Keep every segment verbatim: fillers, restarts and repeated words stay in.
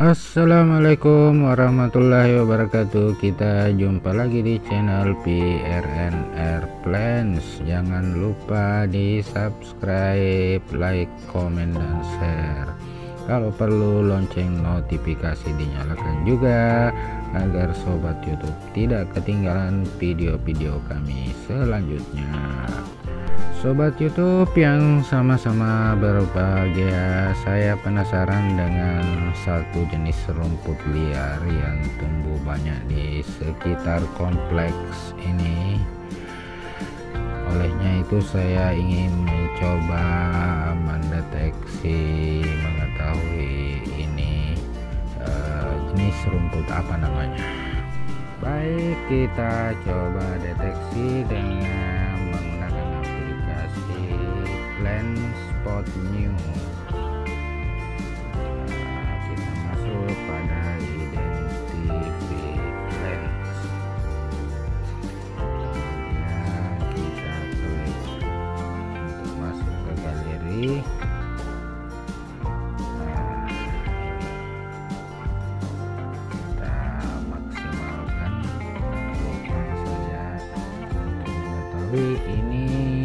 Assalamualaikum warahmatullahi wabarakatuh. Kita jumpa lagi di channel P R N R Plants. Jangan lupa di subscribe, like, komen, dan share. Kalau perlu lonceng notifikasi dinyalakan juga agar sobat YouTube tidak ketinggalan video-video kami selanjutnya. Sobat YouTube yang sama-sama berbahagia, saya penasaran dengan satu jenis rumput liar yang tumbuh banyak di sekitar kompleks ini. Olehnya itu saya ingin mencoba mendeteksi, mengetahui ini uh, jenis rumput apa namanya. Baik, kita coba deteksi dengan Plant Spot New. Nah, kita masuk pada Identify Plants, kemudian kita klik untuk masuk ke galeri. Nah, kita maksimalkan bukan saja untuk mengetahui ini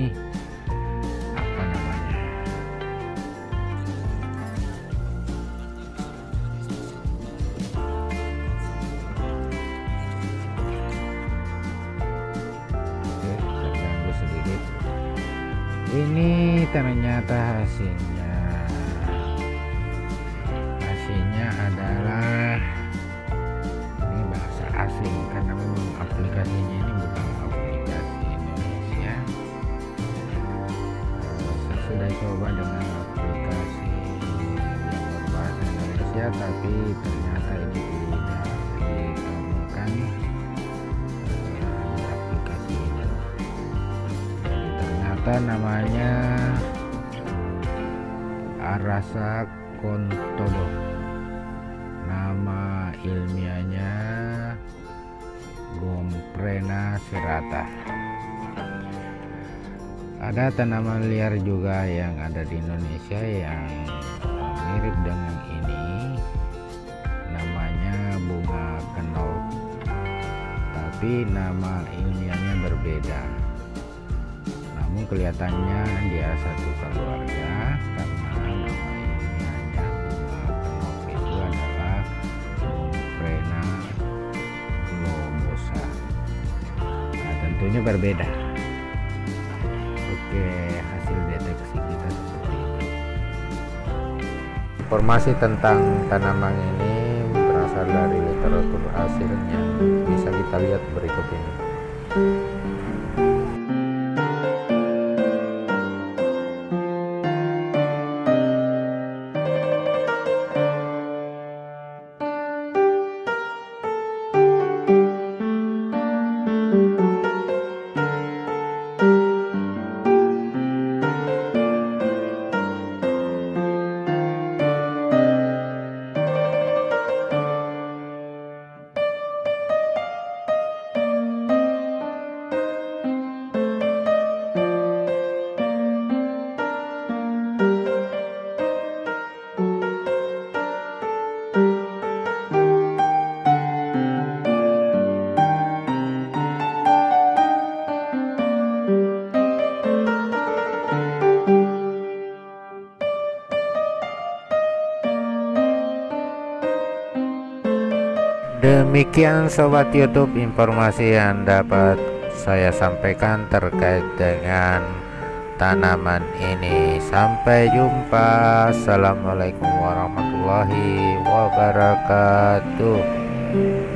ini ternyata hasilnya hasilnya adalah ini bahasa asing karena memang aplikasinya ini bukan aplikasi Indonesia. Saya sudah coba dengan aplikasi yang berbahasa Indonesia, tapi ternyata ini tidak ditemukan di aplikasi ini. Ternyata namanya Arasa Contodo, nama ilmiahnya Gomprena serrata. Ada tanaman liar juga yang ada di Indonesia yang mirip dengan ini, namanya bunga kenol, tapi nama ilmiahnya berbeda. Namun kelihatannya dia satu keluarga karena nama ilmiahnya bunga kenop itu adalah Gomprena globosa. Nah, tentunya berbeda. Oke, hasil deteksi kita seperti itu. Informasi tentang tanaman ini berasal dari literatur asing yang bisa kita lihat berikut ini. Demikian sobat YouTube informasi yang dapat saya sampaikan terkait dengan tanaman ini. Sampai jumpa. Assalamualaikum warahmatullahi wabarakatuh.